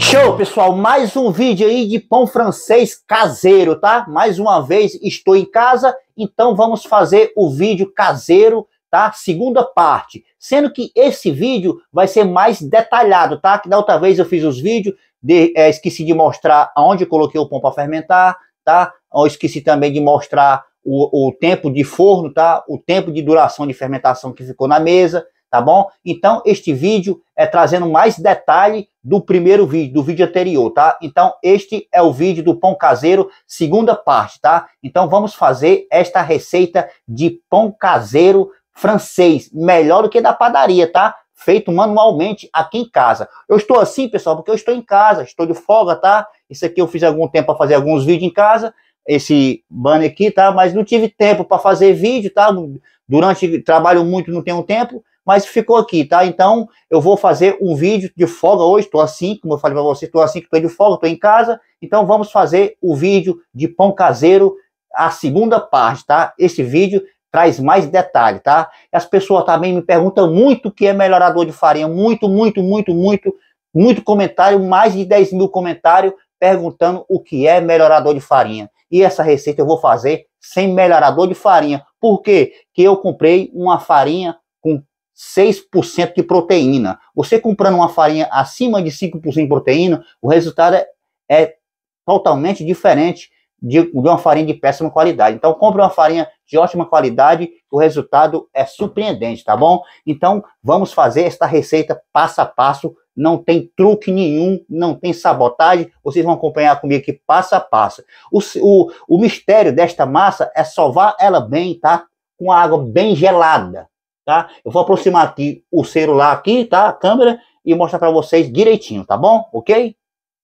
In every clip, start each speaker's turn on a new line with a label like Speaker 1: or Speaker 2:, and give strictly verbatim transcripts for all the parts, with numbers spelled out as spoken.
Speaker 1: Show, pessoal, mais um vídeo aí de pão francês caseiro, tá? Mais uma vez estou em casa, então vamos fazer o vídeo caseiro, tá? Segunda parte, sendo que esse vídeo vai ser mais detalhado, tá? Que da outra vez eu fiz os vídeos, de, é, esqueci de mostrar aonde eu coloquei o pão para fermentar, tá? Eu esqueci também de mostrar o, o tempo de forno, tá? O tempo de duração de fermentação que ficou na mesa, tá bom? Então, este vídeo é trazendo mais detalhe do primeiro vídeo, do vídeo anterior, tá? Então, este é o vídeo do pão caseiro, segunda parte, tá? Então, vamos fazer esta receita de pão caseiro francês, melhor do que da padaria, tá? Feito manualmente aqui em casa. Eu estou assim, pessoal, porque eu estou em casa, estou de folga, tá? Isso aqui eu fiz algum tempo para fazer alguns vídeos em casa, esse banner aqui, tá? Mas não tive tempo para fazer vídeo, tá? Durante, trabalho muito, não tenho tempo, mas ficou aqui, tá? Então, eu vou fazer um vídeo de folga hoje, estou assim, como eu falei para você, estou assim que estou de folga, estou em casa, então vamos fazer o vídeo de pão caseiro, a segunda parte, tá? Esse vídeo traz mais detalhe, tá? E as pessoas também me perguntam muito o que é melhorador de farinha, muito, muito, muito, muito, muito comentário, mais de dez mil comentários perguntando o que é melhorador de farinha. E essa receita eu vou fazer sem melhorador de farinha. Por quê? Porque eu comprei uma farinha com seis por cento de proteína. Você comprando uma farinha acima de cinco por cento de proteína, o resultado é, é totalmente diferente de, de uma farinha de péssima qualidade. Então, compre uma farinha de ótima qualidade, o resultado é surpreendente, tá bom? Então, vamos fazer esta receita passo a passo, não tem truque nenhum, não tem sabotagem, vocês vão acompanhar comigo aqui passo a passo. O, o, o mistério desta massa é sovar ela bem, tá? Com a água bem gelada. Tá? Eu vou aproximar aqui o celular aqui, tá? A câmera, e mostrar para vocês direitinho, tá bom? Ok?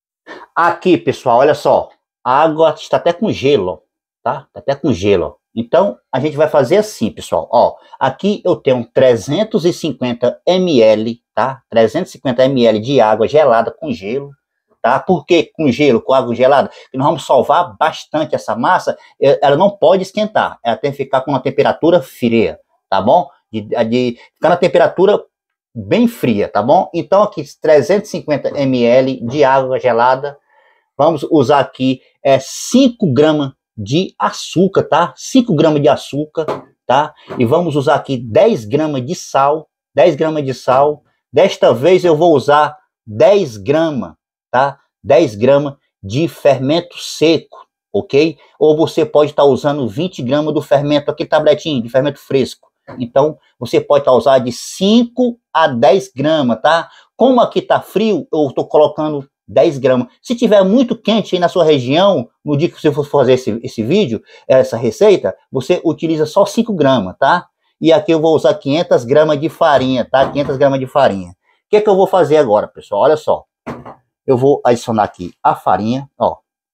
Speaker 1: Aqui, pessoal, olha só. A água está até com gelo, tá? Tá até com gelo. Então, a gente vai fazer assim, pessoal. Ó, aqui eu tenho trezentos e cinquenta mililitros, tá? trezentos e cinquenta mililitros de água gelada com gelo, tá? Por que com gelo, com água gelada? Porque nós vamos sovar bastante essa massa. Ela não pode esquentar. Ela tem que ficar com uma temperatura fria, tá bom? De, de ficar na temperatura bem fria, tá bom? Então aqui trezentos e cinquenta mililitros de água gelada. Vamos usar aqui é, cinco gramas de açúcar, tá? cinco gramas de açúcar, tá? E vamos usar aqui dez gramas de sal, dez gramas de sal. Desta vez eu vou usar dez gramas, tá? dez gramas de fermento seco, ok? Ou você pode estar usando vinte gramas do fermento, aquele tabletinho de fermento fresco. Então, você pode estar usando de cinco a dez gramas, tá? Como aqui tá frio, eu estou colocando dez gramas. Se tiver muito quente aí na sua região, no dia que você for fazer esse, esse vídeo, essa receita, você utiliza só cinco gramas, tá? E aqui eu vou usar quinhentas gramas de farinha, tá? quinhentas gramas de farinha. O que é que eu vou fazer agora, pessoal? Olha só. Eu vou adicionar aqui a farinha, ó.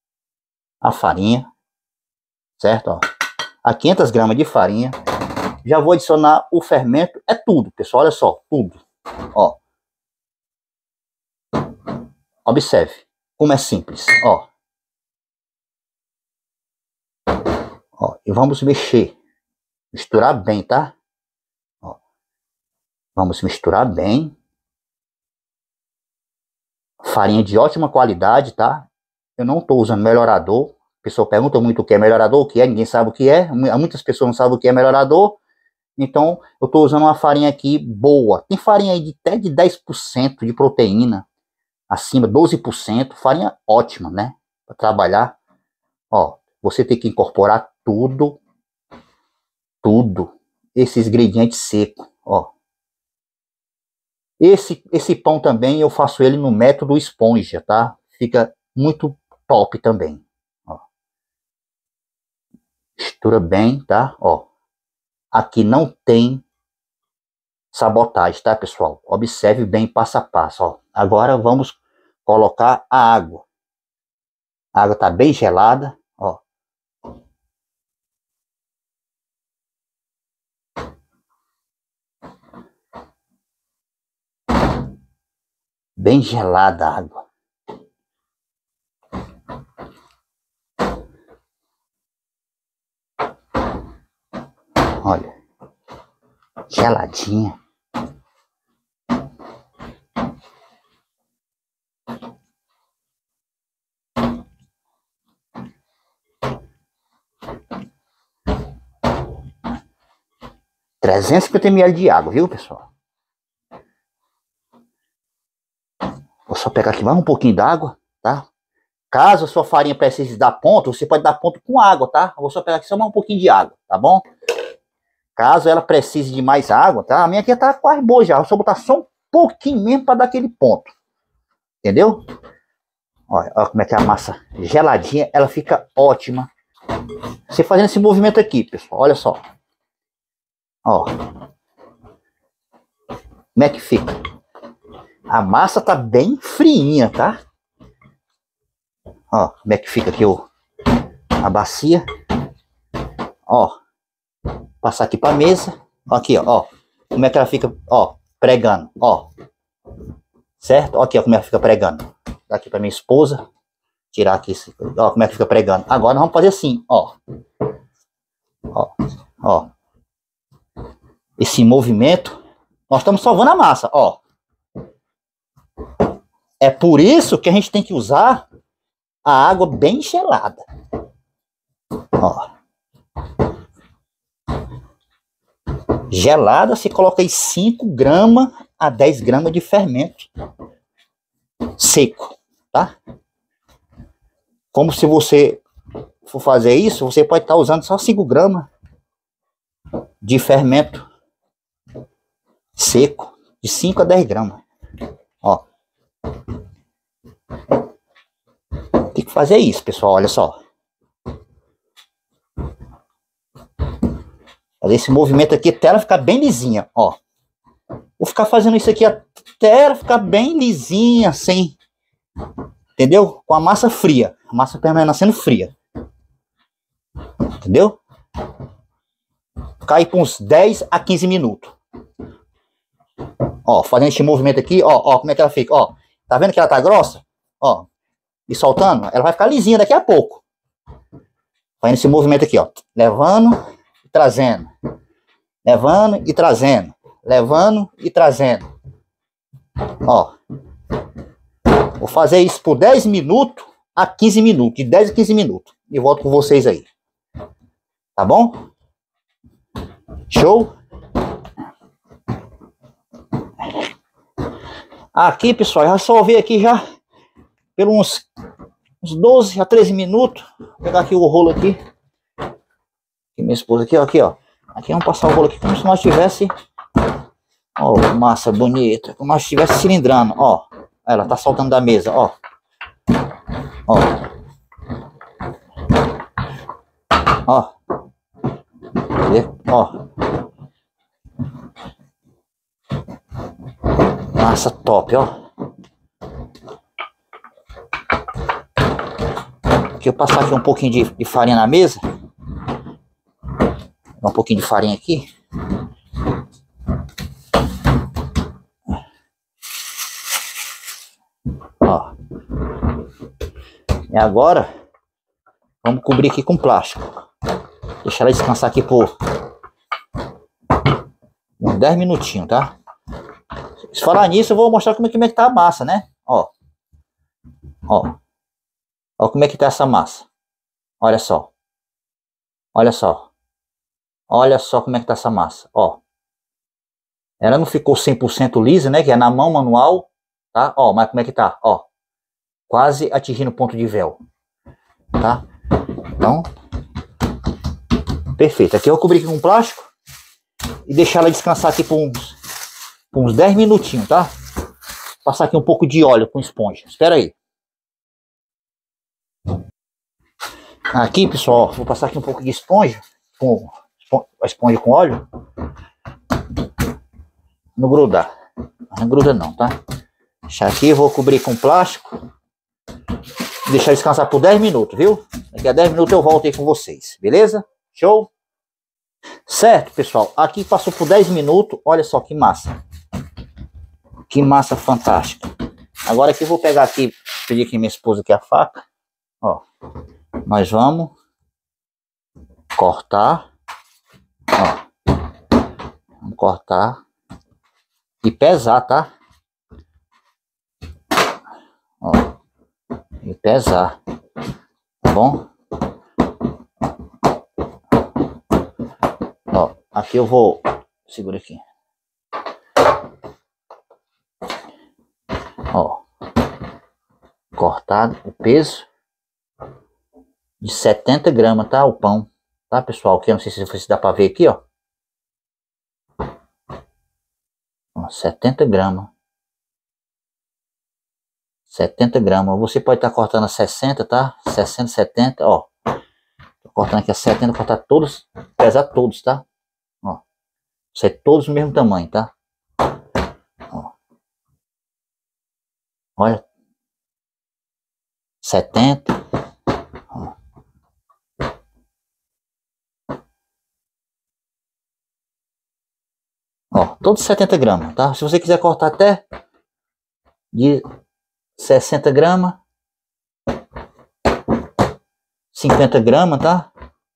Speaker 1: A farinha, certo? Ó. A quinhentas gramas de farinha. Já vou adicionar o fermento, é tudo, pessoal, olha só, tudo, ó. Observe como é simples, ó. Ó, e vamos mexer, misturar bem, tá? Ó. Vamos misturar bem. Farinha de ótima qualidade, tá? Eu não tô usando melhorador. A pessoa pergunta muito o que é melhorador, o que é, ninguém sabe o que é. Muitas pessoas não sabem o que é melhorador. Então, eu estou usando uma farinha aqui boa. Tem farinha aí de até de dez por cento de proteína. Acima, doze por cento. Farinha ótima, né? Para trabalhar. Ó, você tem que incorporar tudo. Tudo. Esses ingredientes secos, ó. Esse, esse pão também eu faço ele no método esponja, tá? Fica muito top também. Ó. Mistura bem, tá? Ó. Aqui não tem sabotagem, tá, pessoal? Observe bem passo a passo, ó. Agora vamos colocar a água. A água tá bem gelada, ó. Bem gelada a água. Olha. Geladinha. trezentos e cinquenta mililitros de água, viu, pessoal? Vou só pegar aqui mais um pouquinho d'água, tá? Caso a sua farinha precise dar ponto, você pode dar ponto com água, tá? Eu vou só pegar aqui só mais um pouquinho de água, tá bom? Caso ela precise de mais água, tá? A minha aqui tá quase boa já. Eu vou só botar só um pouquinho mesmo para dar aquele ponto. Entendeu? Olha, olha como é que é a massa geladinha, ela fica ótima. Você fazendo esse movimento aqui, pessoal, olha só. Ó. Como é que fica? A massa tá bem friinha, tá? Ó, como é que fica aqui o, a bacia. Ó. Passar aqui pra mesa. Ó, aqui, ó, ó. Como é que ela fica, ó, pregando, ó. Certo? Ó, aqui, ó, como é que fica pregando. Dá aqui pra minha esposa. Tirar aqui, esse, ó, como é que fica pregando. Agora nós vamos fazer assim, ó. Ó, ó. Esse movimento, nós estamos salvando a massa, ó. É por isso que a gente tem que usar a água bem gelada. Ó. Gelada, você coloca aí cinco gramas a dez gramas de fermento seco, tá? Como se você for fazer isso, você pode estar usando só cinco gramas de fermento seco, de cinco a dez gramas. Ó. Tem que fazer isso, pessoal, olha só. Fazer esse movimento aqui até ela ficar bem lisinha, ó. Vou ficar fazendo isso aqui até ela ficar bem lisinha, assim. Entendeu? Com a massa fria. A massa permanecendo fria. Entendeu? Ficar aí por uns dez a quinze minutos. Ó, fazendo esse movimento aqui, ó, ó, como é que ela fica, ó. Tá vendo que ela tá grossa? Ó. E soltando, ela vai ficar lisinha daqui a pouco. Fazendo esse movimento aqui, ó. Levando e trazendo. Levando e trazendo. Levando e trazendo. Ó. Vou fazer isso por dez minutos a quinze minutos. De dez a quinze minutos. E volto com vocês aí. Tá bom? Show? Aqui, pessoal, já solvei aqui já. Por uns, uns doze a treze minutos. Vou pegar aqui o rolo aqui. Aqui minha esposa aqui, ó. Aqui, ó. Aqui vamos passar o rolo aqui como se nós tivesse. Ó, massa bonita. Como se nós estivesse cilindrando, ó. Ela tá soltando da mesa, ó. Ó. Ó. Ó. Massa top, ó. Aqui eu passar aqui um pouquinho de, de farinha na mesa. Um pouquinho de farinha aqui. Ó. E agora vamos cobrir aqui com plástico. Deixar ela descansar aqui por uns dez minutinhos, tá? Se falar nisso, eu vou mostrar como é, como é que tá a massa, né? Ó. Ó. Ó como é que tá essa massa. Olha só. Olha só. Olha só como é que tá essa massa. Ó. Ela não ficou cem por cento lisa, né? Que é na mão manual. Tá? Ó, mas como é que tá? Ó. Quase atingindo o ponto de véu. Tá? Então. Perfeito. Aqui eu vou cobrir aqui com plástico. E deixar ela descansar aqui por uns, por uns dez minutinhos, tá? Passar aqui um pouco de óleo com esponja. Espera aí. Aqui, pessoal, vou passar aqui um pouco de esponja. Com a esponja com óleo. Não grudar. Não gruda não, tá? Deixar aqui, vou cobrir com plástico. Deixar descansar por dez minutos, viu? Daqui a dez minutos eu volto aí com vocês, beleza? Show? Certo, pessoal. Aqui passou por dez minutos. Olha só que massa. Que massa fantástica. Agora aqui eu vou pegar aqui, pedir aqui minha esposa aqui a faca. Ó. Nós vamos cortar. Ó. Vamos cortar. E pesar, tá? Ó. E pesar. Tá bom? Ó. Aqui eu vou segura aqui. Ó, cortado o peso de setenta gramas, tá? O pão, tá, pessoal? Aqui, eu não sei se dá pra ver aqui, ó. Ó, setenta gramas. setenta gramas. Você pode estar tá cortando a sessenta, tá? sessenta, setenta, ó. Tô cortando aqui a setenta, cortar todos, pesar todos, tá? Ó. Isso é todos do mesmo tamanho, tá? Ó. Olha. setenta. Ó. Ó, todos setenta gramas, tá? Se você quiser cortar até de sessenta gramas, cinquenta gramas, tá?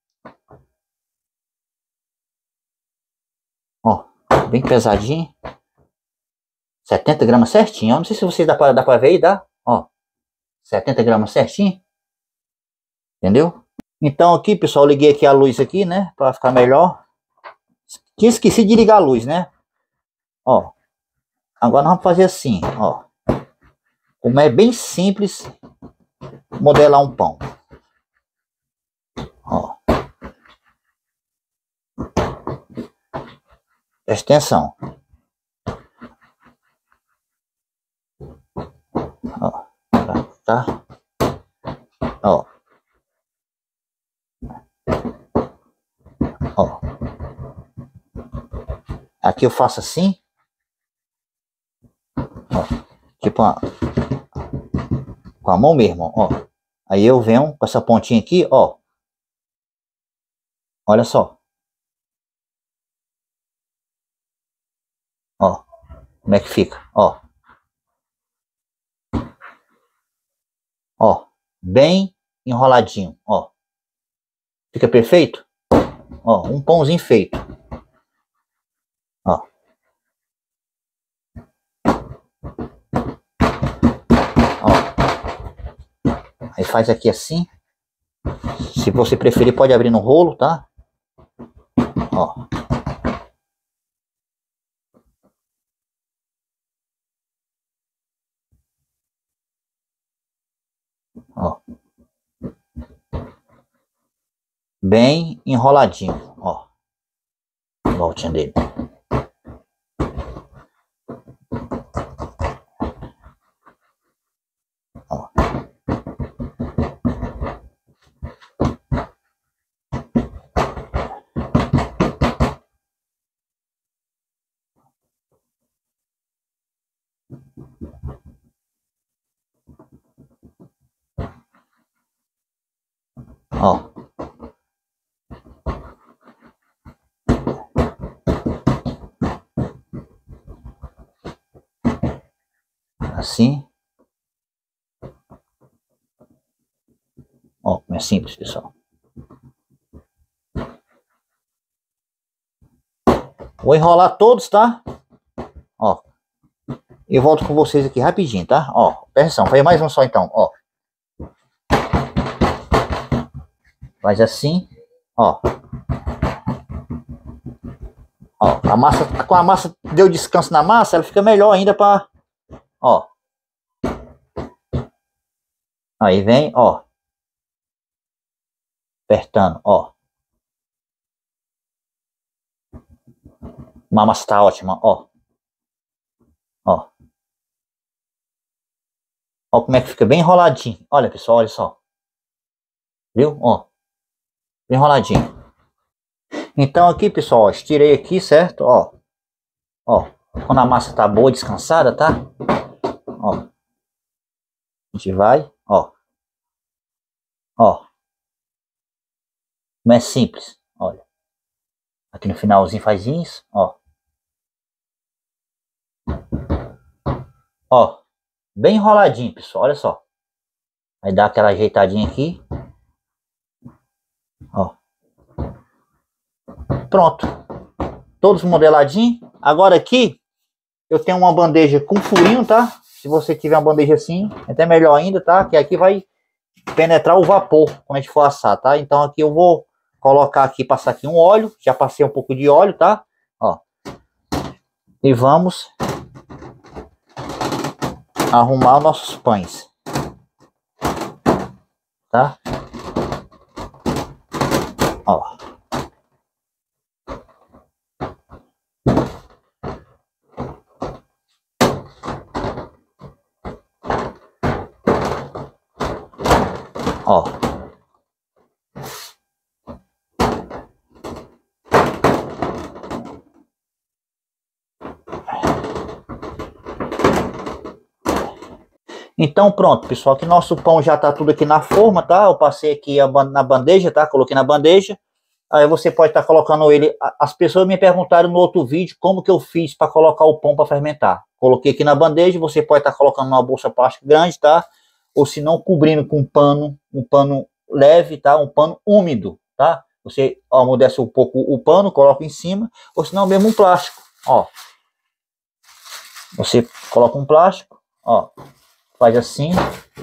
Speaker 1: Ó, bem pesadinho. setenta gramas certinho. Ó, não sei se vocês dá pra, dá pra ver aí, dá? Ó, setenta gramas certinho. Entendeu? Então aqui, pessoal, eu liguei aqui a luz aqui, né? Pra ficar melhor. Tinha esquecido de ligar a luz, né? Ó, agora nós vamos fazer assim, ó. Como é bem simples modelar um pão. Ó. Presta atenção. Ó, tá? Ó. Ó. Aqui eu faço assim. Ó. Tipo uma... com a mão mesmo, ó. Aí eu venho com essa pontinha aqui, ó. Olha só. Ó. Como é que fica, ó. Ó. Bem enroladinho, ó. Fica perfeito? Ó, um pãozinho feito. Ó. Ó. Aí faz aqui assim. Se você preferir, pode abrir no rolo, tá? Ó. Ó. Bem enroladinho, ó. Voltinha dele. Ó. Ó. Assim. Ó, como é simples, pessoal. Vou enrolar todos, tá? Ó. Eu volto com vocês aqui rapidinho, tá? Ó, presta atenção. Faz mais um só então, ó. Faz assim, ó. Ó, a massa, com a massa deu descanso na massa, ela fica melhor ainda para, ó. Aí vem, ó. Apertando, ó. Uma massa tá ótima, ó. Ó. Ó como é que fica bem enroladinho. Olha, pessoal, olha só. Viu? Ó. Bem enroladinho. Então aqui, pessoal, ó, estirei aqui, certo? Ó. Ó. Quando a massa tá boa, descansada, tá? Ó. A gente vai, ó. Ó. Não é simples, olha. Aqui no finalzinho faz isso, ó. Ó. Bem enroladinho, pessoal, olha só. Aí dá aquela ajeitadinha aqui. Ó. Pronto. Todos modeladinhos. Agora aqui eu tenho uma bandeja com furinho, tá? Se você tiver uma bandeja assim, é até melhor ainda, tá? Que aqui vai penetrar o vapor quando a gente for assar, tá? Então aqui eu vou colocar aqui, passar aqui um óleo. Já passei um pouco de óleo, tá? Ó. E vamos arrumar os nossos pães, tá? Ó. Ó. Então pronto, pessoal, que nosso pão já tá tudo aqui na forma, tá? Eu passei aqui a, na bandeja, tá? Coloquei na bandeja. Aí você pode estar tá colocando ele. As pessoas me perguntaram no outro vídeo como que eu fiz para colocar o pão para fermentar. Coloquei aqui na bandeja, você pode estar tá colocando numa bolsa plástica grande, tá? Ou se não, cobrindo com um pano, um pano leve, tá? Um pano úmido, tá? Você amolece um pouco o pano, coloca em cima, ou se não, mesmo um plástico, ó. Você coloca um plástico, ó. Faz assim,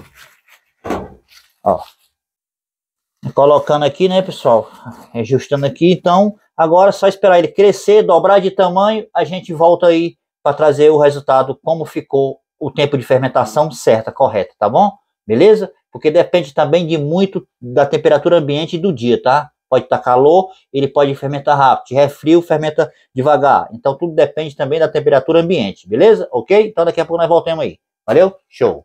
Speaker 1: ó. Colocando aqui, né, pessoal? Ajustando aqui. Então, agora é só esperar ele crescer, dobrar de tamanho. A gente volta aí para trazer o resultado, como ficou o tempo de fermentação certa, correta, tá bom? Beleza? Porque depende também de muito da temperatura ambiente do dia, tá? Pode estar calor, ele pode fermentar rápido. Se é frio, fermenta devagar. Então, tudo depende também da temperatura ambiente, beleza? Ok? Então, daqui a pouco nós voltamos aí. Valeu? Show!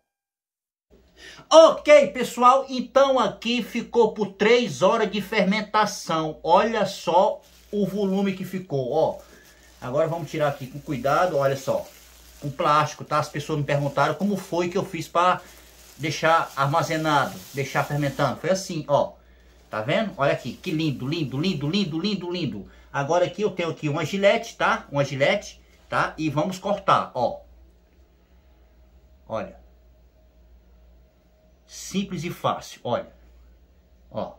Speaker 1: Ok, pessoal, então aqui ficou por três horas de fermentação. Olha só o volume que ficou, ó. Agora vamos tirar aqui com cuidado, olha só. Com plástico, tá? As pessoas me perguntaram como foi que eu fiz para deixar armazenado, deixar fermentando. Foi assim, ó. Tá vendo? Olha aqui, que lindo, lindo, lindo, lindo, lindo, lindo. Agora aqui eu tenho aqui uma gilete, tá? Uma gilete, tá? E vamos cortar, ó. Olha. Simples e fácil, olha. Ó.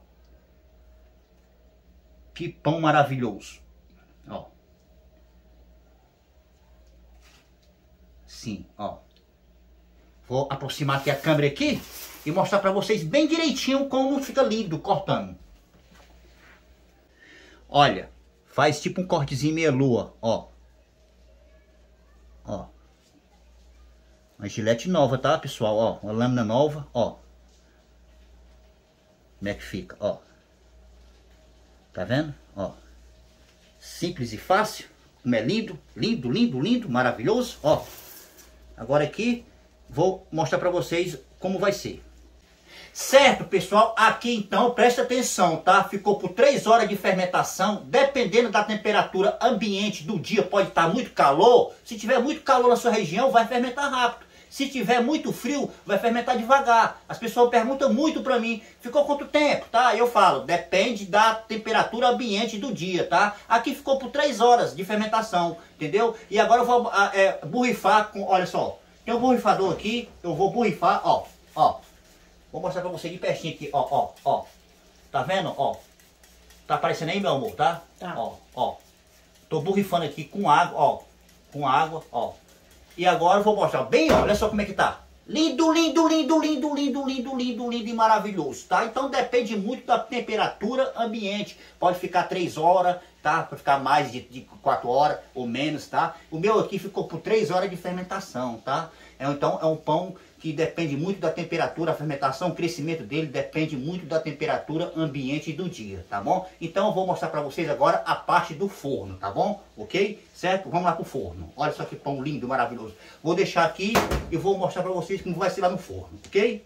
Speaker 1: Que pão maravilhoso. Ó. Sim, ó. Vou aproximar aqui a câmera aqui e mostrar para vocês bem direitinho como fica lindo cortando. Olha, faz tipo um cortezinho meia lua, ó. Ó. Uma gilete nova, tá, pessoal? Ó, uma lâmina nova, ó. Como é que fica, ó. Tá vendo? Ó. Simples e fácil. Como é lindo, lindo, lindo, lindo, maravilhoso, ó. Agora aqui, vou mostrar pra vocês como vai ser. Certo, pessoal? Aqui então, presta atenção, tá? Ficou por três horas de fermentação. Dependendo da temperatura ambiente do dia, pode estar muito calor. Se tiver muito calor na sua região, vai fermentar rápido. Se tiver muito frio, vai fermentar devagar. As pessoas perguntam muito pra mim, ficou quanto tempo, tá? Eu falo, depende da temperatura ambiente do dia, tá? Aqui ficou por três horas de fermentação, entendeu? E agora eu vou é, borrifar com, olha só, tem um borrifador aqui, eu vou borrifar, ó, ó. Vou mostrar pra você de pertinho aqui, ó, ó, ó. Tá vendo, ó? Tá aparecendo aí, meu amor, tá? Tá. Ó, ó. Tô borrifando aqui com água, ó. Com água, ó. E agora eu vou mostrar bem, ó, olha só como é que tá. Lindo, lindo, lindo, lindo, lindo, lindo, lindo, lindo e maravilhoso, tá? Então depende muito da temperatura ambiente. Pode ficar três horas, tá? Pode ficar mais de, de quatro horas ou menos, tá? O meu aqui ficou por três horas de fermentação, tá? É, então é um pão que depende muito da temperatura, a fermentação, o crescimento dele depende muito da temperatura ambiente do dia, tá bom? Então eu vou mostrar para vocês agora a parte do forno, tá bom? Ok? Certo? Vamos lá pro forno. Olha só que pão lindo, maravilhoso. Vou deixar aqui e vou mostrar para vocês como vai ser lá no forno, ok?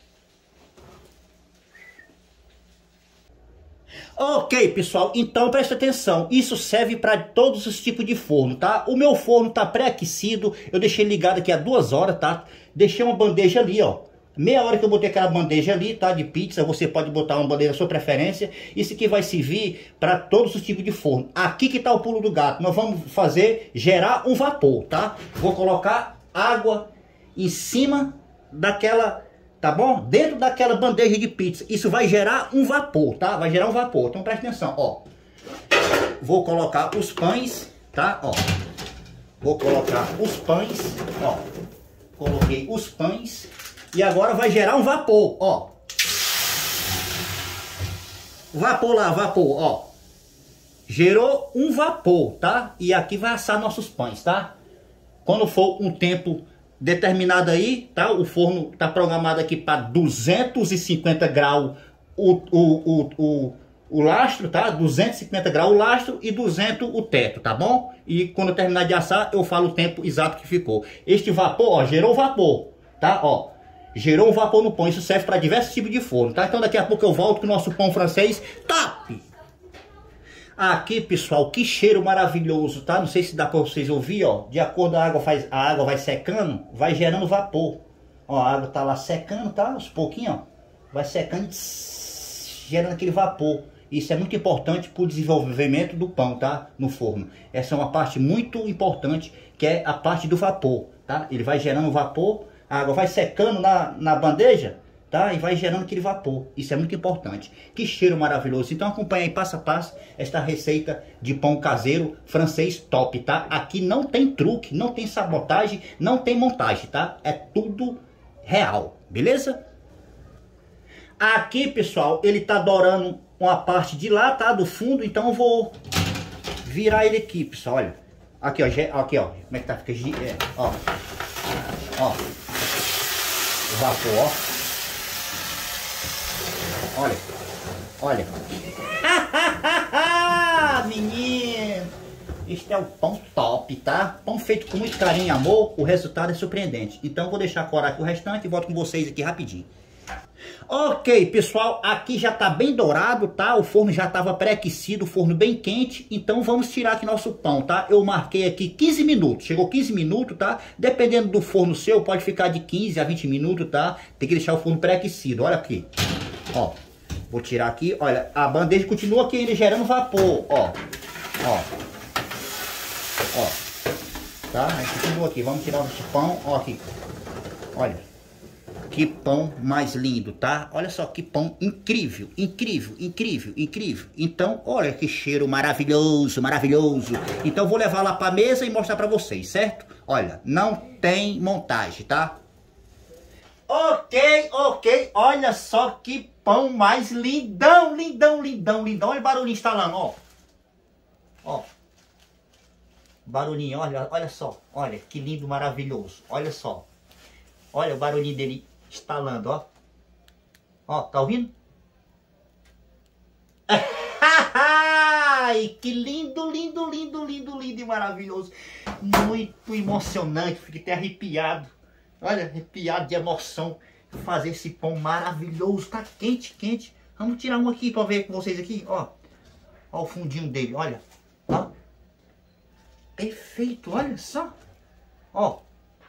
Speaker 1: Ok, pessoal, então presta atenção, isso serve para todos os tipos de forno, tá? O meu forno tá pré-aquecido, eu deixei ligado aqui há duas horas, tá? Deixei uma bandeja ali, ó. Meia hora que eu botei aquela bandeja ali, tá? De pizza, você pode botar uma bandeja da sua preferência. Isso aqui vai servir para todos os tipos de forno. Aqui que tá o pulo do gato, nós vamos fazer, gerar um vapor, tá? Vou colocar água em cima daquela... Tá bom? Dentro daquela bandeja de pizza. Isso vai gerar um vapor, tá? Vai gerar um vapor. Então presta atenção, ó. Vou colocar os pães, tá? Ó. Vou colocar os pães, ó. Coloquei os pães. E agora vai gerar um vapor, ó. Vapor lá, vapor, ó. gerou um vapor, tá? E aqui vai assar nossos pães, tá? Quando for um tempo determinado aí, tá? O forno tá programado aqui para duzentos e cinquenta graus o, o, o, o, o lastro, tá? duzentos e cinquenta graus o lastro e duzentos o teto, tá bom? E quando eu terminar de assar, eu falo o tempo exato que ficou. Este vapor, ó, gerou vapor, tá? Ó, gerou um vapor no pão. Isso serve para diversos tipos de forno, tá? Então daqui a pouco eu volto com o nosso pão francês top! Aqui, pessoal, que cheiro maravilhoso, tá? Não sei se dá para vocês ouvir, ó. De acordo com a água faz, a água vai secando, vai gerando vapor. Ó, a água tá lá secando, tá? Uns pouquinho, ó. Vai secando, tss, gerando aquele vapor. Isso é muito importante para o desenvolvimento do pão, tá? No forno. Essa é uma parte muito importante, que é a parte do vapor, tá? Ele vai gerando vapor, a água vai secando na, na bandeja, tá? E vai gerando aquele vapor. Isso é muito importante. Que cheiro maravilhoso. Então acompanha aí passo a passo esta receita de pão caseiro francês top, tá? Aqui não tem truque, não tem sabotagem, não tem montagem, tá? É tudo real, beleza? Aqui, pessoal, ele tá dourando uma parte de lá, tá? Do fundo, então eu vou virar ele aqui, pessoal, olha. Aqui, ó, aqui, ó. Como é que tá? Fica, é, ó. Ó. O vapor, ó. Olha, olha. Menino, este é o pão top, tá? Pão feito com muito carinho e amor, o resultado é surpreendente. Então eu vou deixar corar aqui o restante e volto com vocês aqui rapidinho. Ok, pessoal, aqui já tá bem dourado, tá? O forno já tava pré-aquecido, o forno bem quente. Então vamos tirar aqui nosso pão, tá? Eu marquei aqui quinze minutos, chegou quinze minutos, tá? Dependendo do forno seu, pode ficar de quinze a vinte minutos, tá? Tem que deixar o forno pré-aquecido, olha aqui. Ó, vou tirar aqui, olha, a bandeja continua aqui ainda gerando vapor, ó, ó, ó, tá? A gente continua aqui, vamos tirar o nosso pão, ó aqui, olha, que pão mais lindo, tá? Olha só que pão incrível, incrível, incrível, incrível. Então, olha que cheiro maravilhoso, maravilhoso. Então eu vou levar lá pra mesa e mostrar pra vocês, certo? Olha, não tem montagem, tá? Ok, ok, olha só que pão mais lindão, lindão, lindão, lindão. Olha o barulhinho instalando, ó. Ó. Barulhinho, olha, olha só. Olha, que lindo, maravilhoso. Olha só. Olha o barulhinho dele instalando, ó. Ó, tá ouvindo? Ai, que lindo, lindo, lindo, lindo, lindo e maravilhoso. Muito emocionante, fiquei até arrepiado. Olha, arrepiado de emoção fazer esse pão maravilhoso. Tá quente, quente. Vamos tirar um aqui para ver com vocês aqui, ó. Ó o fundinho dele, olha. Ó. Perfeito, olha só. Ó.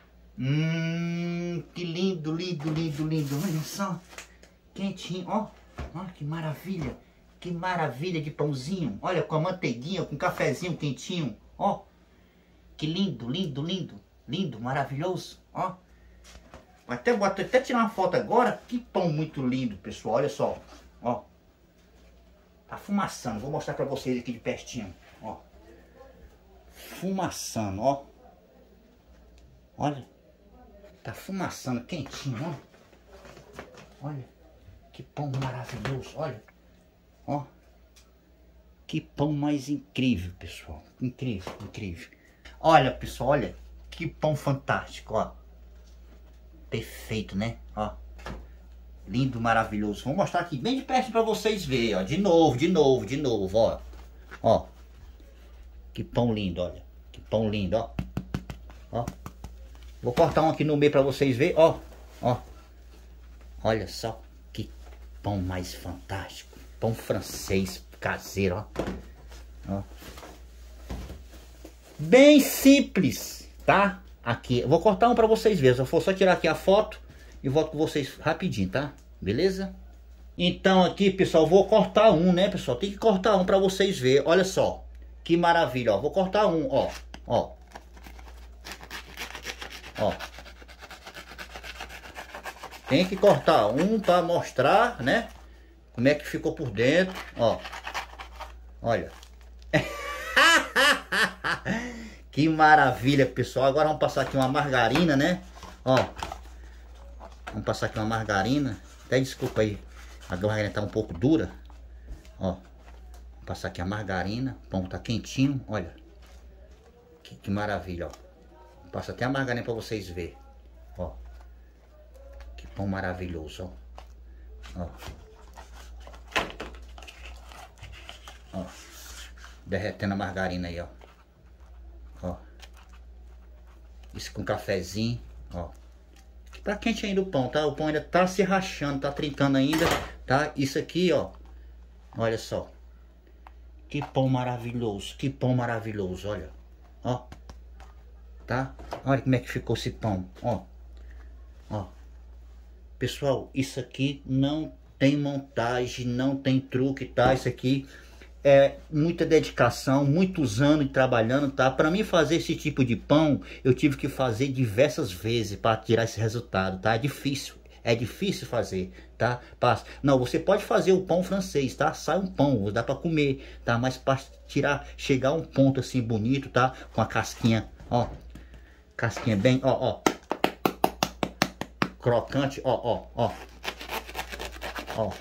Speaker 1: Hum, que lindo, lindo, lindo, lindo. Olha só. Quentinho, ó. Olha que maravilha. Que maravilha de pãozinho. Olha, com a manteiguinha, com um cafezinho quentinho. Ó. Que lindo, lindo, lindo. Lindo, maravilhoso. Ó. Até, vou até tirar uma foto agora. Que pão muito lindo, pessoal. Olha só. Ó. Tá fumaçando. Vou mostrar pra vocês aqui de pertinho. Ó. Fumaçando, ó. Olha. Tá fumaçando, quentinho, ó. Olha. Que pão maravilhoso. Olha. Ó. Que pão mais incrível, pessoal. Incrível, incrível. Olha, pessoal, olha. Que pão fantástico, ó. Perfeito, né? Ó. Lindo, maravilhoso. Vou mostrar aqui bem de perto pra vocês verem, ó. De novo, de novo, de novo, ó. Ó. Que pão lindo, olha. Que pão lindo, ó. Ó. Vou cortar um aqui no meio pra vocês verem, ó. Ó. Olha só. Que pão mais fantástico. Pão francês caseiro, ó. Ó. Bem simples, tá? Aqui, eu vou cortar um pra vocês verem. Eu vou só tirar aqui a foto e volto com vocês rapidinho, tá? Beleza? Então aqui, pessoal, vou cortar um, né, pessoal? Tem que cortar um pra vocês verem. Olha só. Que maravilha, ó. Vou cortar um, ó. Ó. Ó. Tem que cortar um pra mostrar, né? Como é que ficou por dentro, ó. Olha. Que maravilha, pessoal. Agora vamos passar aqui uma margarina, né? Ó. Vamos passar aqui uma margarina. Até desculpa aí. A margarina tá um pouco dura. Ó. Vou Passar aqui a margarina, o pão tá quentinho, olha. Que, que maravilha, ó. Passa até a margarina para vocês verem, ó. Que pão maravilhoso, ó. Ó. Ó. Derretendo a margarina aí, ó. Ó. Isso com cafezinho, ó. Tá quente ainda o pão, tá? O pão ainda tá se rachando, tá trincando ainda, tá? Isso aqui, ó. Olha só. Que pão maravilhoso, que pão maravilhoso, olha. Ó. Tá? Olha como é que ficou esse pão, ó. Ó. Pessoal, isso aqui não tem montagem, não tem truque, tá? Isso aqui é muita dedicação, muitos anos trabalhando, tá? Para mim fazer esse tipo de pão, eu tive que fazer diversas vezes para tirar esse resultado, tá? É difícil, é difícil fazer, tá? Passa. Não, você pode fazer o pão francês, tá? Sai um pão, dá para comer, tá? Mas para tirar, chegar a um ponto assim bonito, tá? Com a casquinha, ó. Casquinha bem, ó, ó. Crocante, ó, ó, ó. Ó.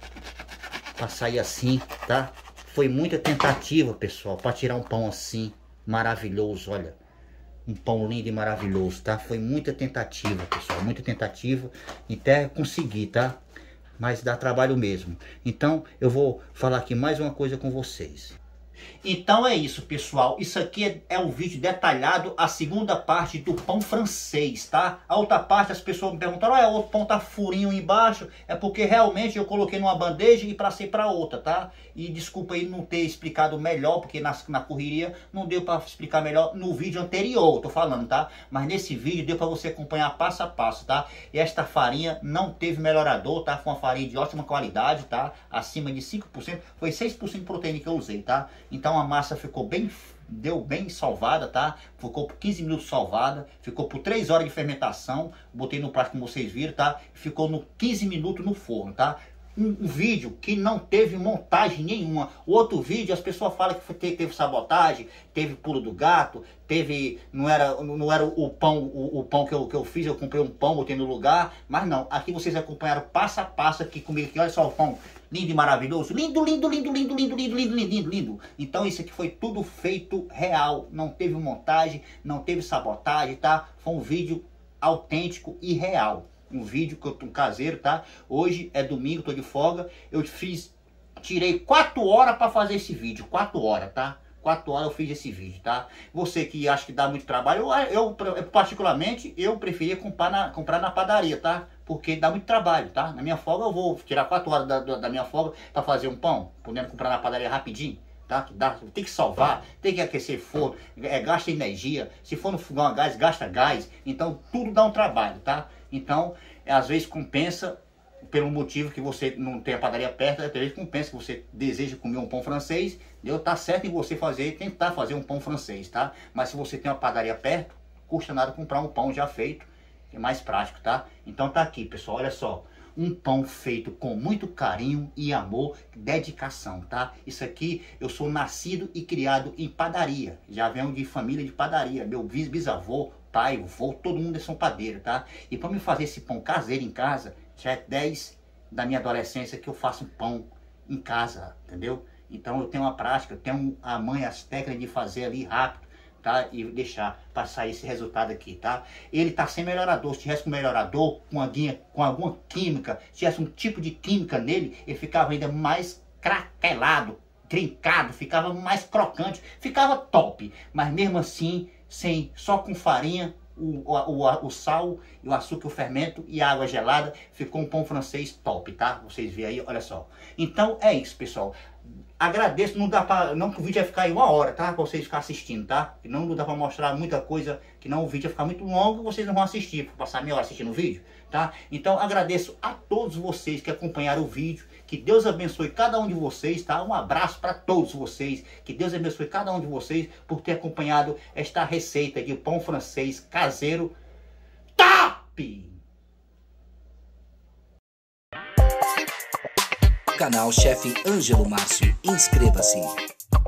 Speaker 1: Para sair assim, tá? Foi muita tentativa, pessoal, para tirar um pão assim, maravilhoso, olha. Um pão lindo e maravilhoso, tá? Foi muita tentativa, pessoal, muita tentativa, até conseguir, tá? Mas dá trabalho mesmo. Então, eu vou falar aqui mais uma coisa com vocês. Então é isso, pessoal. Isso aqui é, é um vídeo detalhado, a segunda parte do pão francês, tá? A outra parte, as pessoas me perguntaram, ah, o outro pão tá furinho embaixo. É porque realmente eu coloquei numa bandeja e passei para outra, tá? E desculpa aí não ter explicado melhor, porque na, na correria não deu para explicar melhor no vídeo anterior, tô falando, tá? Mas nesse vídeo deu para você acompanhar passo a passo, tá? E esta farinha não teve melhorador, tá? Foi uma farinha de ótima qualidade, tá? Acima de cinco por cento, foi seis por cento de proteína que eu usei, tá? Então a massa ficou bem, deu bem salvada, tá? Ficou por quinze minutos salvada, ficou por três horas de fermentação, botei no prato como vocês viram, tá? Ficou no quinze minutos no forno, tá? Um, um vídeo que não teve montagem nenhuma. O outro vídeo as pessoas falam que foi, teve sabotagem, teve pulo do gato, teve, não era, não era o pão, o, o pão que eu, que eu fiz, eu comprei um pão, botei no lugar, mas não, aqui vocês acompanharam passo a passo aqui comigo, aqui, olha só o pão, lindo e maravilhoso, lindo, lindo, lindo, lindo, lindo, lindo, lindo, lindo, lindo, lindo. Então isso aqui foi tudo feito real, não teve montagem, não teve sabotagem, tá? Foi um vídeo autêntico e real. Um vídeo que eu tô caseiro, tá? Hoje é domingo, tô de folga. Eu fiz, tirei quatro horas para fazer esse vídeo, quatro horas, tá? quatro horas eu fiz esse vídeo, tá? Você que acha que dá muito trabalho, eu, eu particularmente, eu preferia comprar na, comprar na padaria, tá? Porque dá muito trabalho, tá? Na minha folga eu vou tirar quatro horas da, da minha folga para fazer um pão, podendo comprar na padaria rapidinho. Tá? Dá, tem que salvar, tem que aquecer forno, é, gasta energia, se for no fogão a gás, gasta gás, então tudo dá um trabalho, tá? Então, é, às vezes compensa, pelo motivo que você não tem a padaria perto, às vezes compensa que você deseja comer um pão francês, deu, tá certo em você fazer, tentar fazer um pão francês, tá? Mas se você tem uma padaria perto, custa nada comprar um pão já feito, que é mais prático, tá? Então tá aqui, pessoal, olha só. Um pão feito com muito carinho e amor, dedicação, tá? Isso aqui, eu sou nascido e criado em padaria. Já venho de família de padaria. Meu bisavô, pai, vô, todo mundo são padeiros, tá? E para me fazer esse pão caseiro em casa, já é dez da minha adolescência que eu faço um pão em casa, entendeu? Então eu tenho uma prática, eu tenho a manha, as técnicas de fazer ali rápido, tá? E deixar para sair esse resultado aqui, tá? Ele tá sem melhorador. Se tivesse um melhorador com, guinha, com alguma química, se tivesse um tipo de química nele, ele ficava ainda mais craquelado, trincado, ficava mais crocante, ficava top. Mas mesmo assim, sem, só com farinha, o, o, o sal, o açúcar, o fermento e a água gelada, ficou um pão francês top, tá? Vocês veem aí, olha só. Então é isso, pessoal. Agradeço, não dá para, não que o vídeo vai ficar em uma hora, tá? Pra vocês ficarem assistindo, tá? Não, não dá para mostrar muita coisa, que não o vídeo vai ficar muito longo, vocês não vão assistir, vou passar meia hora assistindo o vídeo, tá? Então agradeço a todos vocês que acompanharam o vídeo, que Deus abençoe cada um de vocês, tá? Um abraço para todos vocês, que Deus abençoe cada um de vocês por ter acompanhado esta receita de pão francês caseiro top!
Speaker 2: Canal Chefe Ângelo Márcio. Inscreva-se.